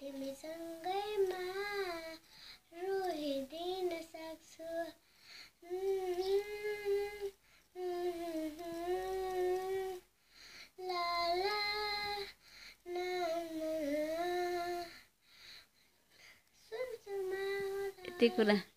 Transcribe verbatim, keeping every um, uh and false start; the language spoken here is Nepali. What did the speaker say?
तिमीसँगैमा रोहिदिन सक्छु ला ला ना ना सुन सुमा यति कुरा